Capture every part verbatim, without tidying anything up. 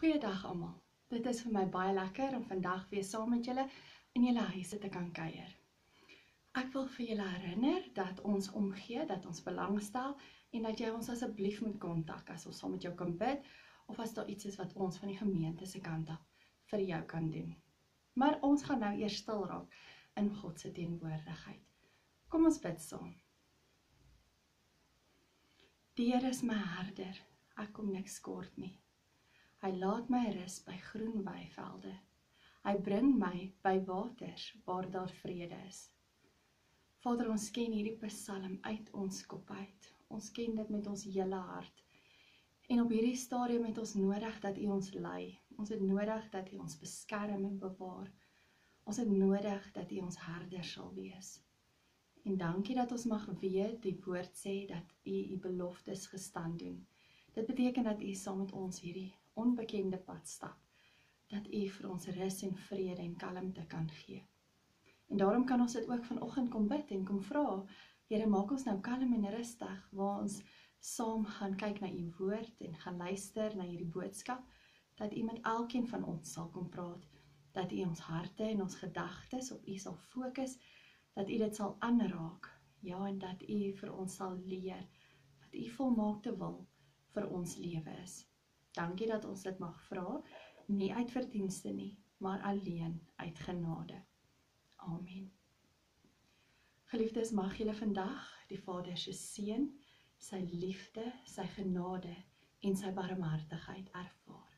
Goeiedag almal. Dit is vir my baie lekker om vandag weer saam met julle in julle huise te kan kuier. Ek wil vir julle herinner dat ons omgee, dat ons belangstel en dat jy ons asseblief moet kontak as ons saam met jou kan bid of as daar iets is wat ons van die gemeente se kant af vir jou kan doen. Maar ons gaan nou eers stil raak in God se teenwoordigheid. Kom ons bid saam. Die Here is my herder, ek kom niks kort nie. Hy laat my rus by groen weivelde. Hy bring my by waters waar daar vrede is. Vader, ons ken hierdie psalm uit ons kop uit. Ons ken dit met ons hele hart. En op hierdie stadium het ons nodig dat U ons lei. Ons het nodig dat U ons beskerm en bewaar. Ons het nodig dat U ons herder sal wees. En dankie dat ons mag weet, die woord sê dat U U beloftes gestand doen. Dit beteken dat U saam met ons hierdie onbekende pad stap, dat U vir ons rus en vrede en kalmte kan gee. En daarom kan ons dit ook vanoggend kom bid en kom vra, Here, maak ons nou kalm en rustig, waar ons saam gaan kyk na U woord en gaan luister na hierdie boodskap, dat U met elkeen van ons sal kom praat, dat U ons harte en ons gedagtes op U sal fokus, dat U dit sal aanraak, ja, en dat U vir ons sal leer, wat U volmaakte wil vir ons lewe is. Dankie dat ons dit mag vra, nie uit verdienste nie, maar alleen uit genade. Amen. Geliefdes, mag julle vandag die Vader se seën, sy liefde, sy genade en sy barmhartigheid ervaar.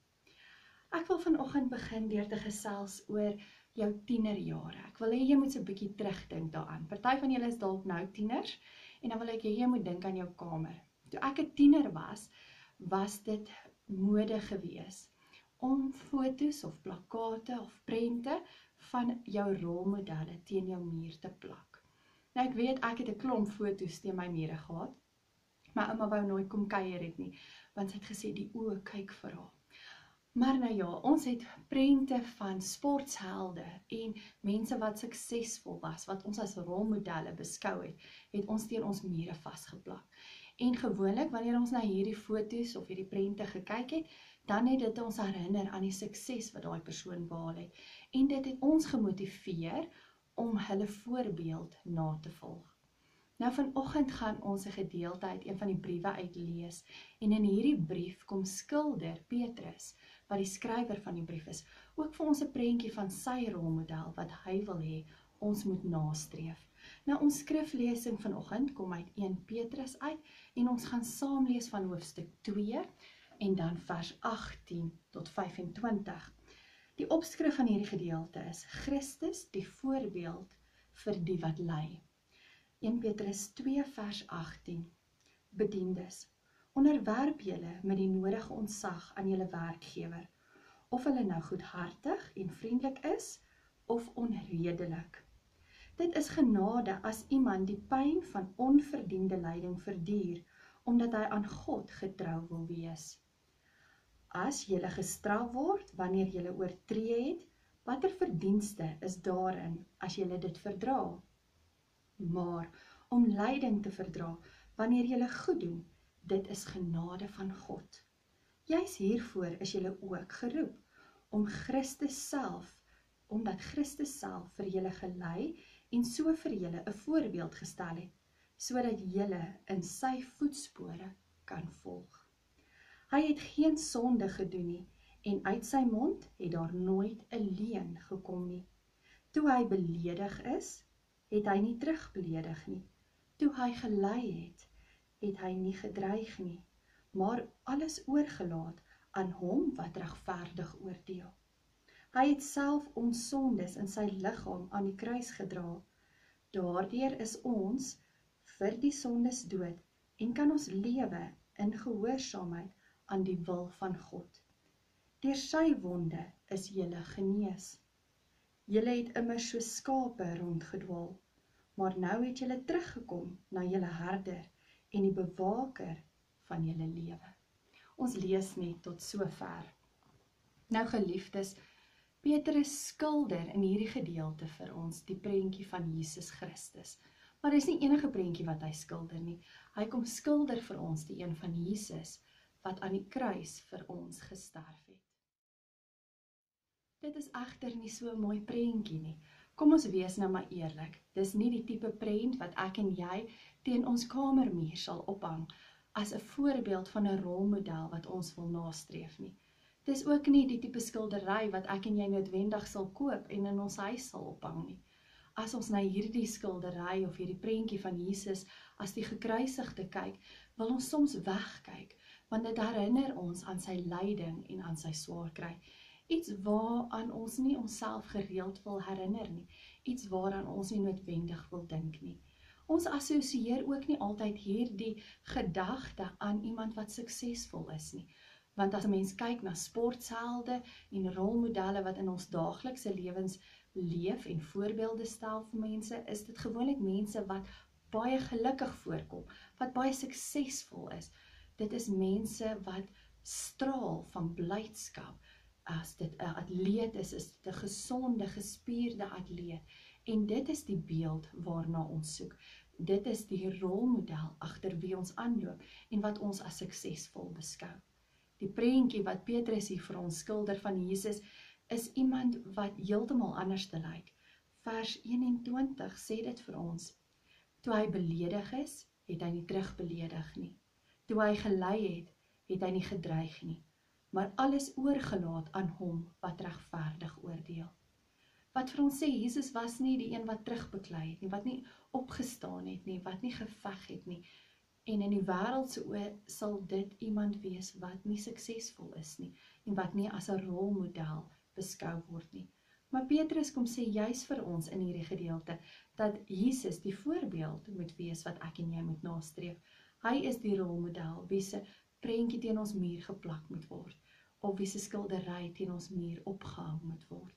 Ek wil vanoggend begin deur te gesels oor jou tienerjare. Ek wil hê jy moet so 'n bietjie terugdink daaraan. Party van julle is dalk nou tieners en dan wil ek hê jy moet dink aan jou kamer. Toe ek 'n tiener was, was dit mode gewees om foto's of plakkate of prente van jou rolmodelle teen jou muur te plak. Nou ek weet ek het 'n klomp foto's teen my mure gehad, maar ouma wou nooit kom kuier het nie, want sy het gesê die oë kyk vir haar. Maar nou ja, ons het prente van sportshelde en mense wat suksesvol was, wat ons as rolmodelle beskou het, het ons teen ons mure vasgeplak. En gewoonlik, wanneer ons na hierdie foto's of hierdie prente gekyk het, dan het dit ons herinner aan die sukses wat daai persoon behaal het. En dit het ons gemotiveer om hulle voorbeeld na te volg. Nou vanoggend gaan ons 'n gedeelte uit een van die briewe uitlees. En in hierdie brief kom skilder Petrus, wat die skrywer van die brief is, ook vir ons 'n prentjie van sy rolmodel wat hy wil hê ons moet nastreef. Nou ons skriflesing vanoggend kom uit Eerste Petrus uit en ons gaan saam lees van hoofstuk twee en dan vers agttien tot vyfentwintig. Die opskrif van hierdie gedeelte is Christus die voorbeeld vir die wat ly. Eerste Petrus twee vers agttien. Bediendes, onderwerp julle met die nodige ontzag aan julle werkgewer, of hulle nou goedhartig en vriendelik is of onredelik. Dit is genade as iemand die pyn van onverdiende lyding verduur, omdat hy aan God getrou wil wees. As julle gestraf word wanneer julle oortree het, watter verdienste is daarin as julle dit verdra? Maar om lyding te verdra wanneer julle goed doen, dit is genade van God. Juis hiervoor is julle ook geroep, om Christus self, omdat Christus self vir julle gelei en so vir julle 'n voorbeeld gestel het, sodat julle in sy voetspore kan volg. Hy het geen sonde gedoen nie, en uit sy mond het daar nooit 'n leuen gekom nie. Toe hy beledig is, het hy nie terugbeledig nie. Toe hy gelei het, het hy nie gedreig nie, maar alles oorgelaat aan hom wat regverdig oordeel. Hy het self ons sondes in sy liggaam aan die kruis gedra. Daardeur is ons vir die sondes dood en kan ons lewe in gehoorsaamheid aan die wil van God. Deur sy wonde is julle genees. Julle het immer so skape rondgedwaal, maar nou het julle teruggekom na julle herder en die bewaker van julle lewe. Ons lees net tot sover. Nou geliefdes, Petrus skilder in hierdie gedeelte vir ons die prentjie van Jesus Christus. Maar dis nie enige prentjie wat hy skilder nie. Hy kom skilder vir ons die een van Jesus wat aan die kruis vir ons gesterf het. Dit is egter nie so 'n mooi prentjie nie. Kom ons wees nou maar eerlik. Dis nie die tipe prent wat ek en jy teen ons kamermuur sal ophang as 'n voorbeeld van 'n rolmodel wat ons wil nastreef nie. Dis ook nie die tipe skildery wat ek en jy noodwendig sal koop en in ons huis sal ophang nie. As ons na hierdie skildery of hierdie prentjie van Jesus as die gekruisigde kyk, wil ons soms wegkyk, want dit herinner ons aan sy lyding en aan sy swaar kry. Iets waaraan ons nie onsself gereeld wil herinner nie, iets waaraan ons nie noodwendig wil dink nie. Ons assosieer ook nie altyd hierdie gedagte aan iemand wat suksesvol is nie. Want as 'n mens kyk na sporthelde en rolmodelle wat in ons daaglikse lewens leef en voorbeelde stel vir mense, is dit gewoonlik mense wat baie gelukkig voorkom, wat baie suksesvol is. Dit is mense wat straal van blydskap. As dit 'n atleet is, is dit 'n gesonde, gespierde atleet. En dit is die beeld waarna ons soek. Dit is die rolmodel agter wie ons aanloop en wat ons as suksesvol beskou. Die prentjie wat Petrus hier vir ons skilder van Jesus is iemand wat heeltemal anders te lyk. Vers eenentwintig sê dit vir ons. Toe hy beledig is, het hy nie terugbeledig nie. Toe hy gelei het, het hy nie gedreig nie, maar alles oorgelaat aan hom wat regverdig oordeel. Wat vir ons sê, Jesus was nie die een wat terugbeklei het nie, wat nie opgestaan het nie, wat nie geveg het nie. En in die wêreld se oë sal dit iemand wees wat nie suksesvol is nie, en wat nie as 'n rolmodel beskou word nie. Maar Petrus kom sê juis vir ons in hierdie gedeelte, dat Jesus die voorbeeld moet wees wat ek en jy moet nastreef. Hy is die rolmodel, wie se prentjie teen ons muur geplak moet word, of wie se skildery teen ons muur opgehang moet word.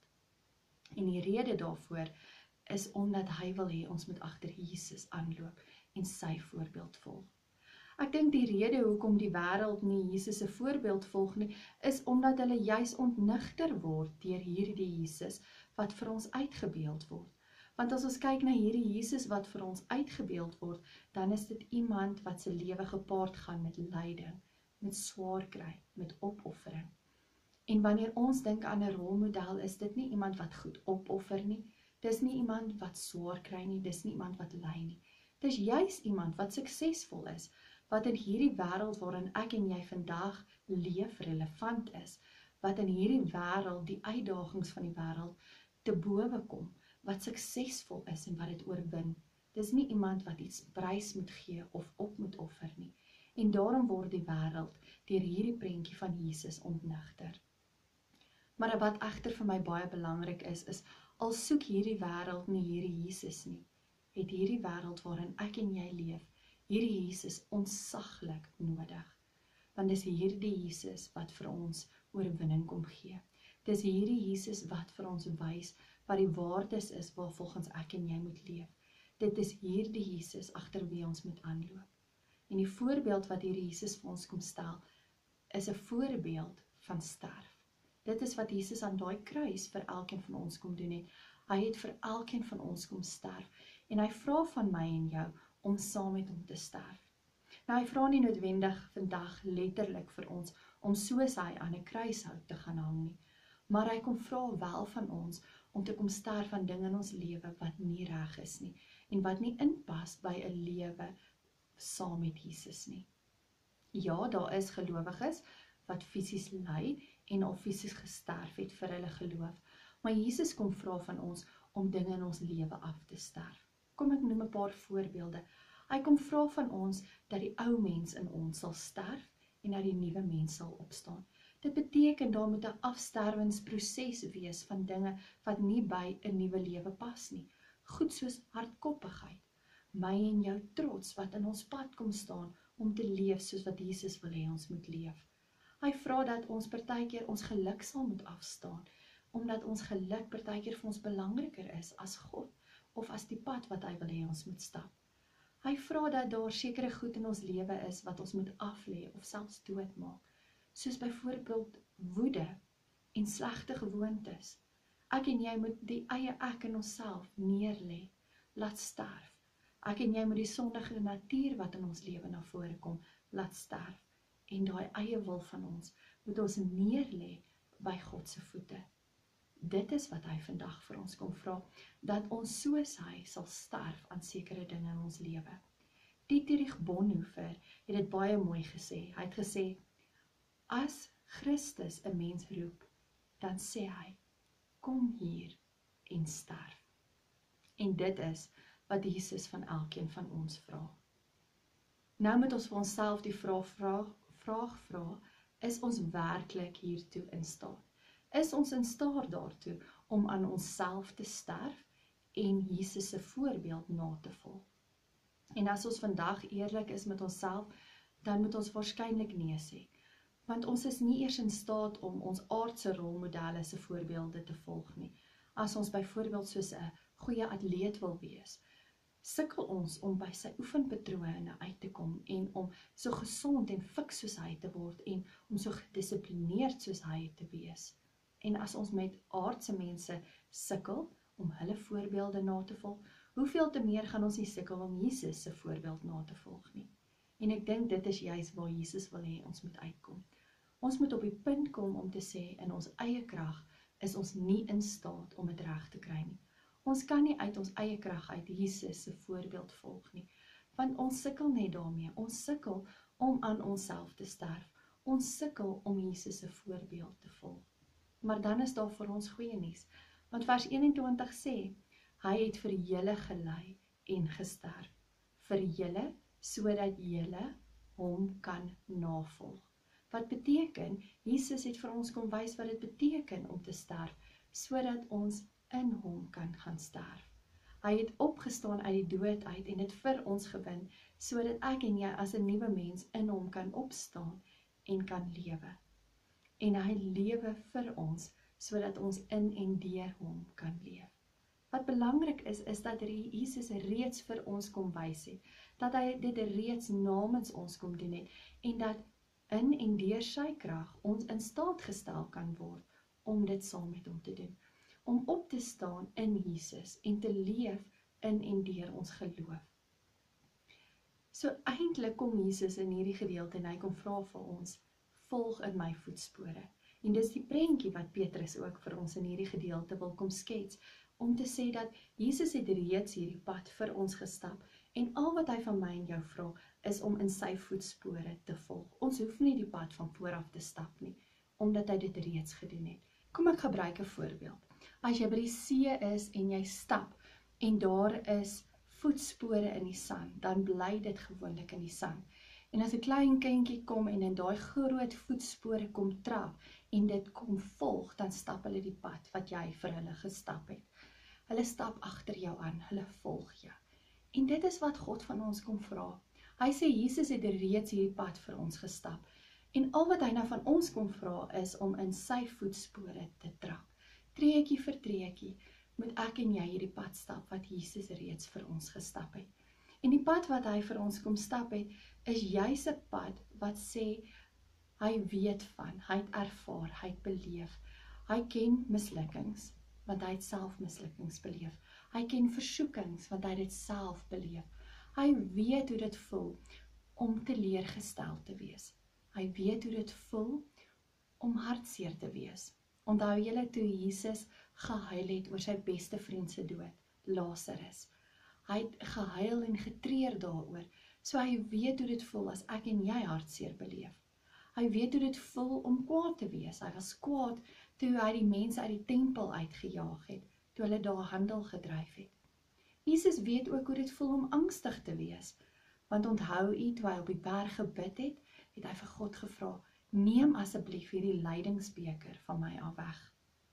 En die rede daarvoor is omdat hy wil hê ons moet agter Jesus aanloop en sy voorbeeld volg. Ek dink die rede hoekom die wêreld nie Jesus se voorbeeld volg nie, is omdat hulle juis ontnigter word deur hierdie Jesus wat vir ons uitgebeeld word. Want as ons kyk na hierdie Jesus wat vir ons uitgebeeld word, dan is dit iemand wat se lewe gepaard gaan met lyding, met swaar kry, met opoffering. En wanneer ons dink aan 'n rolmodel, is dit nie iemand wat goed opoffer nie, dis nie iemand wat swaar kry nie, dis nie iemand wat ly nie. Dis juis iemand wat suksesvol is, wat in hierdie wêreld waarin ek en jy vandag leef relevant is, wat in hierdie wêreld, die uitdagings van die wêreld, te bowe kom, wat suksesvol is en wat dit oorwin. Dis nie iemand wat iets prys moet gee of op moet offer nie. En daarom word die wêreld deur hierdie prentjie van Jesus ontnigter. Maar wat egter vir my baie belangrik is, is al soek hierdie wêreld nie hierdie Jesus nie, het hierdie wêreld waarin ek en jy leef, hierdie Jesus ontsaglik nodig. Want dis hierdie Jesus wat vir ons oorwinning kom gee. Dis hierdie Jesus wat vir ons wys wat die waardes is waarvolgens ek en jy moet leef. Dit is hierdie Jesus agter wie ons moet aanloop. En die voorbeeld wat hierdie Jesus vir ons kom stel, is 'n voorbeeld van sterf. Dit is wat Jesus aan daai kruis vir elkeen van ons kom doen het. Hy het vir elkeen van ons kom sterf. En hy vra van my en jou om saam met hom te sterf. Nou, hy vra nie noodwendig vandag letterlik vir ons om soos hy aan 'n kruishout te gaan hang nie. Maar hy kom vra wel van ons om te kom sterf aan dinge in ons lewe wat nie reg is nie en wat nie inpas by 'n lewe saam met Jesus nie. Ja, daar is gelowiges wat fisies ly en al fisies gesterf het vir hulle geloof, maar Jesus kom vra van ons om dinge in ons lewe af te sterf. Kom ek noem 'n paar voorbeelde. Hy kom vra van ons dat die ou mens in ons sal sterf en dat die nuwe mens sal opstaan. Dit beteken daar moet 'n afsterwingsproses wees van dinge wat nie by 'n nuwe lewe pas nie. Goed soos hardkoppigheid, my en jou trots wat in ons pad kom staan om te leef soos wat Jesus wil hê ons moet leef. Hy vra dat ons partykeer ons geluk sal moet afstaan, omdat ons geluk partykeer vir ons belangriker is as God of as die pad wat hy wil hê ons moet stap. Hy vra dat daar sekere goed in ons lewe is wat ons moet aflê of selfs doodmaak, soos byvoorbeeld woede en slegte gewoontes. Ek en jy moet die eie ek in onsself neerlê, laat sterf. Ek en jy moet die sondige natuur wat in ons lewe na vore kom, laat sterf. En daai eie wil van ons moet ons neerlê by God se voete. Dit is wat hy vandag vir ons kom vra, dat ons soos hy sal sterf aan sekere dinge in ons lewe. Dietrich Bonhoeffer het dit baie mooi gesê. Hy het gesê, as Christus 'n mens roep, dan sê hy, kom hier en sterf. En dit is wat Jesus van elkeen van ons vra. Nou moet ons vir onsself die vraag, vraag, vraag vra, is ons werklik hiertoe in staat? Is ons in staat daartoe om aan onsself te sterf en Jesus se voorbeeld na te volg? En as ons vandag eerlik is met onsself, dan moet ons waarskynlik nee sê. Want ons is nie eers in staat om ons aardse rolmodelle se voorbeelde te volg nie. As ons byvoorbeeld soos 'n goeie atleet wil wees, sukkel ons om by sy oefenpatrone uit te kom en om so gesond en fiks soos hy te word en om so gedissiplineerd soos hy te wees. En as ons met aardse mense sukkel om hulle voorbeelde na te volg, hoeveel te meer gaan ons nie sukkel om Jesus se voorbeeld na te volg nie. En ek dink dit is juist waar Jesus wil hê ons moet uitkom. Ons moet op die punt kom om te sê, in ons eie krag is ons nie in staat om dit reg te kry nie. Ons kan nie uit ons eie krag uit Jesus se voorbeeld volg nie, want ons sukkel net daarmee. Ons sukkel om aan onsself te sterf. Ons sukkel om Jesus se voorbeeld te volg. Maar dan is daar vir ons goeie nuus, want vers eenentwintig sê, hy het vir julle gelei en gesterf, vir julle, sodat julle hom kan navolg. Wat beteken, Jesus het vir ons kom wys wat dit beteken om te sterf, sodat ons in hom kan gaan sterf. Hy het opgestaan uit die dood uit en dit vir ons gewin, sodat ek en jy as 'n nuwe mens in hom kan opstaan en kan lewe. En hy lewe vir ons, sodat ons in en deur hom kan leef. Wat belangrik is, is dat Jesus reeds vir ons kom wys het, dat hy dit reeds namens ons kom doen het, en dat in en deur sy krag ons in staat gestel kan word, om dit saam met hom te doen, om op te staan in Jesus, en te leef in en deur ons geloof. So eintlik kom Jesus in hierdie gedeelte, en hy kom vra vir ons, volg in my voetspore. En dis die prentjie wat Petrus ook vir ons in hierdie gedeelte wil kom skets, om te sê dat Jesus het reeds hierdie pad vir ons gestap, en al wat hy van my en jou vra, is om in sy voetspore te volg. Ons hoef nie die pad van vooraf te stap nie, omdat hy dit reeds gedoen het. Kom ek gebruik 'n voorbeeld. As jy by die see is en jy stap, en daar is voetspore in die sand, dan bly dit gewoonlik in die sand. En as 'n klein kindjie kom en in daai groot voetspore kom trap, en dit kom volg, dan stap hulle die pad wat jy vir hulle gestap het. Hulle stap agter jou aan, hulle volg jou. En dit is wat God van ons kom vra. Hy sê Jesus het reeds hierdie pad vir ons gestap. En al wat hy nou van ons kom vra is om in sy voetspore te trap. Treukie vir treukie moet ek en jy hierdie pad stap wat Jesus reeds vir ons gestap het. En die pad wat hy vir ons kom stap het, is juis 'n pad wat sê, hy weet van, hy het ervaar, hy het beleef. Hy ken mislukkings, want hy het self mislukkings beleef. Hy ken versoekings, want hy het dit self beleef. Hy weet hoe dit voel om teleurgestel te wees. Hy weet hoe dit voel om hartseer te wees. Onthou julle toe Jesus gehuil het oor sy beste vriend se dood, Lazarus. Hy het gehuil en getreur daaroor, so hy weet hoe dit voel as ek en jy hartseer beleef. Hy weet hoe dit voel om kwaad te wees. Hy was kwaad toe hy die mense uit die tempel uitgejaag het, toe hulle daar handel gedryf het. Jesus weet ook hoe dit voel om angstig te wees, want onthou u, toe hy op die berg gebid het, het hy vir God gevra, neem asseblief hierdie lydingsbeker van my af weg.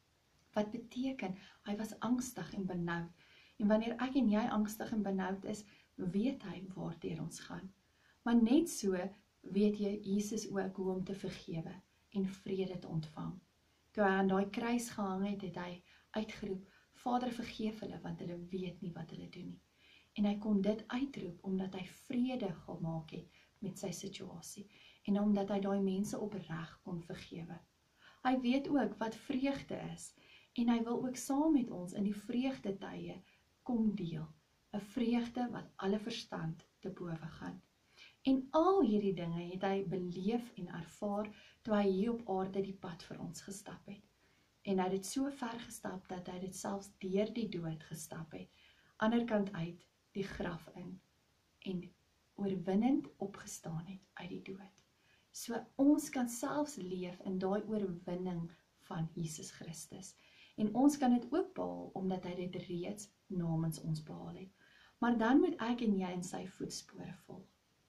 Wat beteken, hy was angstig en benoud, en wanneer ek en jy angstig en benoud is, weet hy waartoe ons gaan. Maar net so weet jy Jesus ook hoe om te vergewe en vrede te ontvang. Toe hy aan daai kruis gehang het, het hy uitgeroep, Vader vergeef hulle, want hulle weet nie wat hulle doen nie. En hy kon dit uitroep, omdat hy vrede gemaak het met sy situasie, en omdat hy daai mense opreg kon vergewe. Hy weet ook wat vreugde is, en hy wil ook saam met ons in die vreugdetye kom deel, 'n vreugde wat alle verstand te bowe gaan. En al hierdie dinge het hy beleef en ervaar, toe hy hier op aarde die pad vir ons gestap het. En hy het dit so ver gestap, dat hy dit selfs deur die dood gestap het, ander kant uit die graf in, en oorwinnend opgestaan het uit die dood. So ons kan selfs leef in daai oorwinning van Jesus Christus. En ons kan dit ook behaal, omdat hy dit reeds namens ons behaal het. Maar dan moet ek en jy in sy voetspore volg.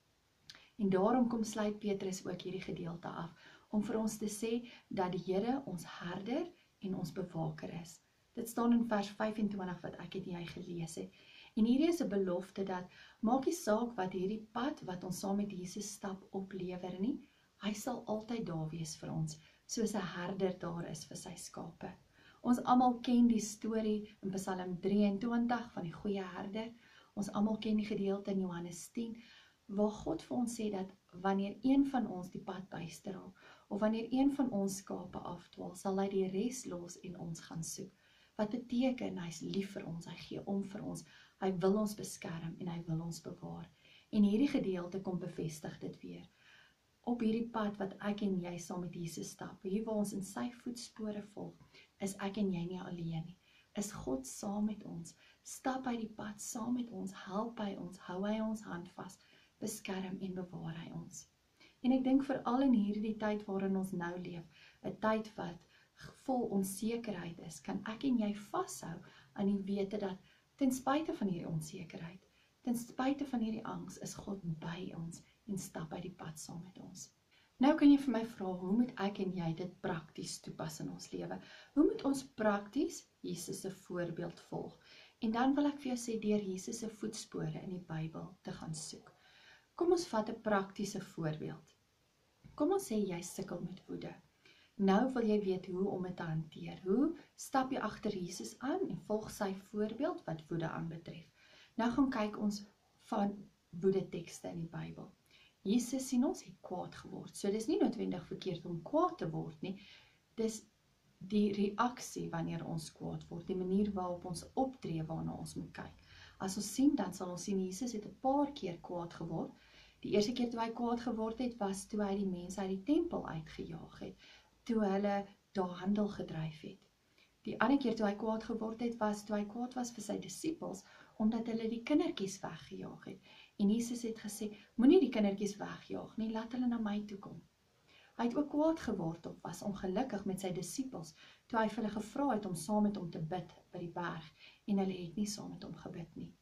En daarom kom sluit Petrus ook hierdie gedeelte af, om vir ons te sê, dat die Here ons herder en ons bewaker is. Dit staan in vers vyf-en-twintig wat ek en jy gelees het. En hierdie is 'n belofte dat, maak nie saak wat hierdie pad, wat ons saam met Jesus stap, oplewer nie, hy sal altyd daar wees vir ons, soos 'n herder daar is vir sy skape. Ons almal ken die storie in Psalm drieëntwintig van die goeie herder. Ons almal ken die gedeelte in Johannes tien, waar God vir ons sê dat, wanneer een van ons die pad byster, of wanneer een van ons skape afdwaal, sal hy die res los en ons gaan soek. Wat beteken, hy is lief vir ons, hy gee om vir ons, hy wil ons beskerm en hy wil ons bewaar. En hierdie gedeelte kom bevestig dit weer. Op hierdie pad wat ek en jy saam met Jesus stap, hier waar ons in sy voetspore volg, is ek en jy nie alleen nie. Is God saam met ons, stap hy die pad saam met ons, help hy ons, hou hy ons hand vas, beskerm en bewaar hy ons. En ek dink veral in hierdie tyd waarin ons nou leef, 'n tyd wat vol onsekerheid is, kan ek en jy vashou aan die wete dat, ten spyte van hierdie onsekerheid, ten spyte van hierdie angs, is God by ons en stap hy die pad saam met ons. Nou kan jy vir my vra, hoe moet ek en jy dit prakties toepas in ons lewe? Hoe moet ons prakties Jesus se voorbeeld volg? En dan wil ek vir jou sê, deur Jesus se voetspore in die Bybel te gaan soek. Kom ons vat 'n praktiese voorbeeld. Kom ons sê jy sukkel met woede. Nou wil jy weet hoe om dit te hanteer. Hoe stap jy agter Jesus aan en volg sy voorbeeld wat woede aanbetref? Nou gaan kyk ons van woede tekste in die Bybel. Jesus sien ons het kwaad geword. So dis nie noodwendig verkeerd om kwaad te word nie. Dis die reaksie wanneer ons kwaad word, die manier waarop ons optree waarna ons moet kyk. As ons sien, dan sal ons sien Jesus het 'n paar keer kwaad geword. Die eerste keer toe hy kwaad geword het, was toe hy die mense uit die tempel uitgejaag het, toe hulle daar handel gedryf het. Die ander keer toe hy kwaad geword het, was toe hy kwaad was vir sy disippels, omdat hulle die kindertjies weggejaag het. En Jesus het gesê, moenie die kindertjies wegjaag nie, laat hulle na my toe kom. Hy het ook kwaad geword of was ongelukkig met sy disippels, toe hy vir hulle gevra het om saam met hom te bid by die berg, en hulle het nie saam met hom gebid nie.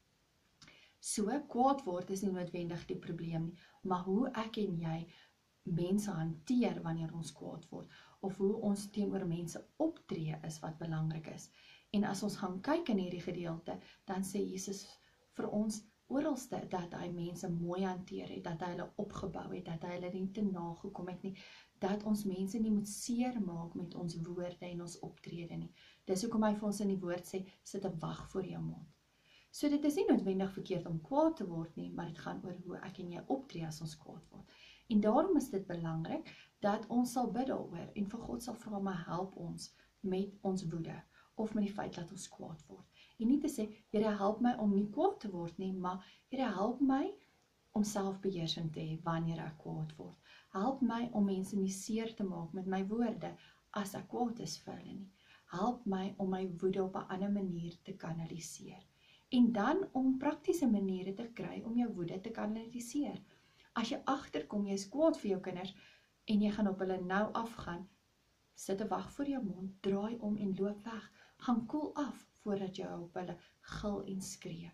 So, kwaad word is nie noodwendig die probleem nie, maar hoe ek en jy mense hanteer wanneer ons kwaad word, of hoe ons teenoor mense optree is wat belangrik is. En as ons gaan kyk in hierdie gedeelte, dan sê Jesus vir ons oralste dat hy mense mooi hanteer het, dat hy hulle opgebou het, dat hy hulle nie te nagekom het nie, dat ons mense nie moet seer maak met ons woorde en ons optrede nie. Dis hoekom hy vir ons in die woord sê, sit 'n wag voor jou mond. So dit is nie noodwendig verkeerd om kwaad te word nie, maar dit gaan oor hoe ek en jy optree as ons kwaad word. En daarom is dit belangrik, dat ons sal bid daaroor, en vir God sal vra, maar help ons met ons woede, of met die feit dat ons kwaad word. En nie te sê, Here help my om nie kwaad te word nie, maar Here help my om selfbeheersing te hê wanneer ek kwaad word. Help my om mense nie seer te maak met my woorde, as ek kwaad is vir hulle nie. Help my om my woede op 'n ander manier te kanaliseer. En dan om praktiese maniere te kry om jou woede te kanaliseer. As jy agterkom, jy is kwaad vir jou kinders, en jy gaan op hulle nou afgaan, sit 'n wag voor jou mond, draai om en loop weg. Gaan koel af, voordat jy op hulle gil en skree.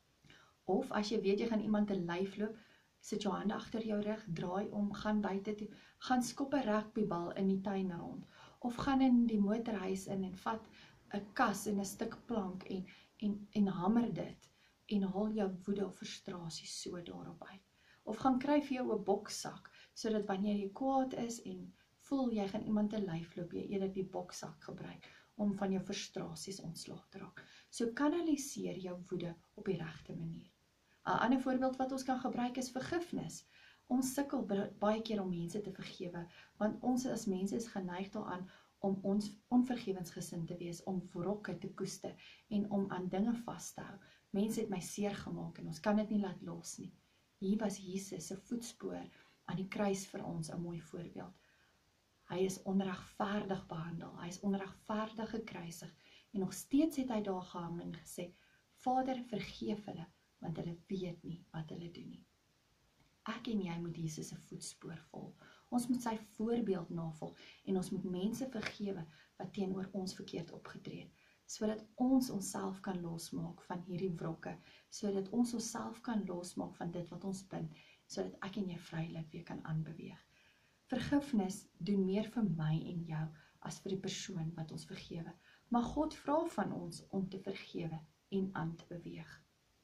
Of as jy weet jy gaan iemand te lyf loop, sit jou hande agter jou rug, draai om, gaan buite toe, gaan skop 'n rugbybal in die tuin rond, of gaan in die motorhuis in en vat 'n kas en 'n stuk plank en, en, en hamer dit, en haal jou woede of frustrasie so daarop uit. Of gaan kry vir jou 'n boksak, sodat wanneer jy kwaad is en voel jy gaan iemand te lyf loop, jy eerder die boksak gebruik, om van jou frustrasies ontslae te raak. So kanaliseer jou woede op die regte manier. 'n Ander voorbeeld wat ons kan gebruik is vergifnis. Ons sukkel baie keer om mense te vergewe, want ons as mense is geneig daaraan om ons onvergewensgesind te wees, om wrokke te koester en om aan dinge vas te hou. Mense het my seer gemaak en ons kan dit nie laat los nie. Hier was Jesus se voetspoor aan die kruis vir ons 'n mooi voorbeeld. Hy is onregverdig behandel, hy is onregverdig gekruisig, en nog steeds het hy daar gehang en gesê, Vader, vergeef hulle, want hulle weet nie wat hulle doen nie. Ek en jy moet Jesus se voetspoor volg. Ons moet sy voorbeeld navolg, en ons moet mense vergewe wat teenoor ons verkeerd opgetree het, sodat ons onsself kan losmaak van hierdie wrokke, sodat ons onsself kan losmaak van dit wat ons bind, sodat ek en jy vrylik weer kan aanbeweeg. Vergifnis doen meer vir my en jou as vir die persoon wat ons vergewe. Maar God vra van ons om te vergewe en aan te beweeg.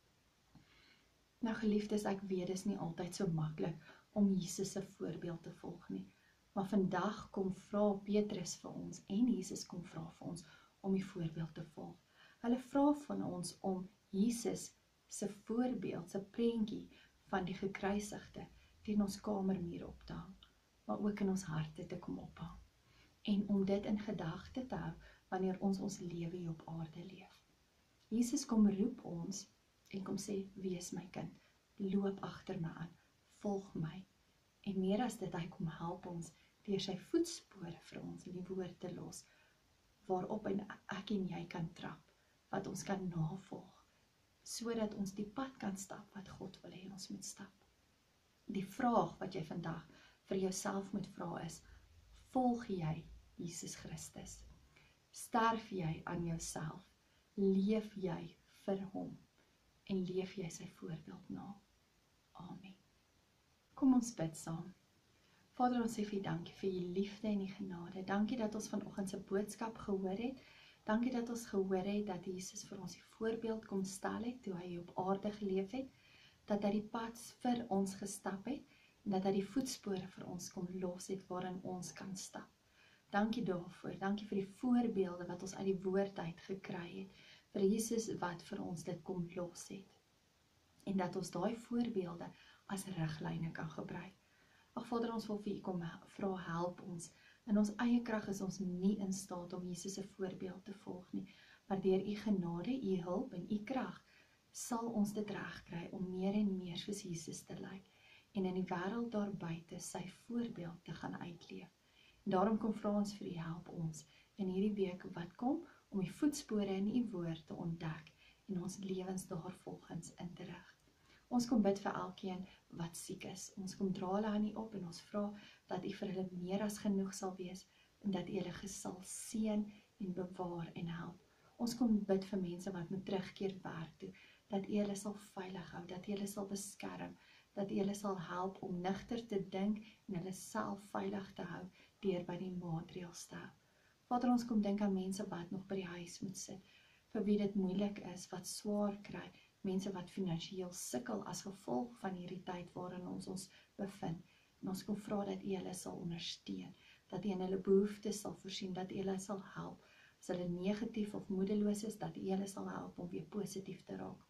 Nou geliefdes, ek weet dis nie altyd so maklik om Jesus se voorbeeld te volg nie. Maar vandag kom vra Petrus vir ons en Jesus kom vra vir ons om die voorbeeld te volg. Hulle vra van ons om Jesus se voorbeeld, se prentjie van die gekruisigde teen ons kamermuur op te hang, maar ook in ons harte te kom ophang. En om dit in gedagte te hou wanneer ons ons lewe hier op aarde leef. Jesus kom roep ons en kom sê, wees my kind, loop agter my aan, volg my. En meer as dit, hy kom help ons deur sy voetspore vir ons in die woord te los, waarop ek en jy kan trap, wat ons kan navolg, sodat ons die pad kan stap wat God wil hê ons moet stap. Die vraag wat jy vandag vir jouself moet vra is, volg jy Jesus Christus? Sterf jy aan jouself? Leef jy vir hom? En leef jy sy voorbeeld na? Amen. Kom ons bid saam. Vader, ons sê vir U dankie vir U liefde en U genade. Dankie dat ons vanoggend se boodskap gehoor het. Dankie dat ons gehoor het dat Jesus vir ons die voorbeeld kom stel het toe hy op aarde geleef het, dat hy die pad vir ons gestap het en dat hy die voetspore vir ons kom los het waarin ons kan stap. Dankie daarvoor. Dankie vir die voorbeelde wat ons uit die woord uit gekry het, vir Jesus wat vir ons dit kom los het. En dat ons daai voorbeelde as riglyne kan gebruik. Ag Vader, ons wil vir U kom vra, help ons. In ons eie krag is ons nie in staat om Jesus se voorbeeld te volg nie, maar deur U genade, U hulp en U krag sal ons dit regkry om meer en meer soos Jesus te lyk en in die wêreld daar buite sy voorbeeld te gaan uitleef. En daarom kom vra ons vir U, help ons in hierdie week wat kom om die voetspore in U woord te ontdek en ons lewens daarvolgens in te rig. Ons kom bid vir elkeen wat siek is. Ons kom dra hulle aan U op en ons vra dat U vir hulle meer as genoeg sal wees en dat U hulle sal seën en bewaar en help. Ons kom bid vir mense wat moet terugkeer werk toe, dat U hulle sal veilig hou, dat U hulle sal beskerm, dat U hulle sal help om nugter te dink en hulle self veilig te hou deur by die maatreëls te hou. Vader, ons kom dink aan mense wat nog by die huis moet sit, vir wie dit moeilik is, wat swaar kry, mense wat finansiëel sukkel as gevolg van hierdie tyd waarin ons ons bevind. En ons kom vra dat U hulle sal ondersteun, dat U in hulle behoeftes sal voorsien, dat U hulle sal help, as hulle negatief of moedeloos is, dat U hulle sal help om weer positief te raak.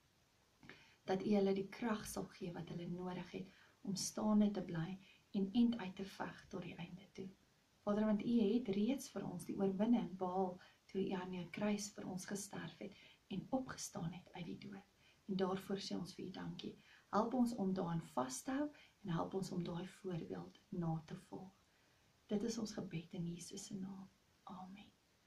Dat U hulle die krag sal gee wat hulle nodig het om staande te bly en end uit te veg tot die einde toe. Vader, want U het reeds vir ons die oorwinning behaal toe U aan die kruis vir ons gesterf het en opgestaan het uit die dood. En daarvoor sê ons vir U dankie. Help ons om daaraan vas te hou en help ons om daai voorbeeld na te volg. Dit is ons gebed in Jesus se naam. Amen.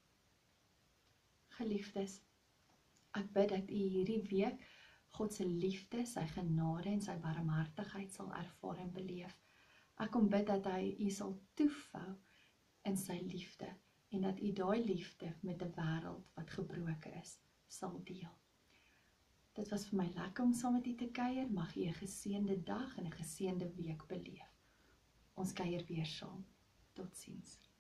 Geliefdes, ek bid dat U hierdie week God se liefde, sy genade en sy barmhartigheid sal ervaar en beleef. Ek kom bid dat hy U sal toevou in sy liefde en dat U daai liefde met 'n wêreld wat gebroken is, sal deel. Dit was vir my lekker om saam met U te kuier. Mag U 'n geseënde dag en 'n geseënde week beleef. Ons kuier weer saam. Totsiens.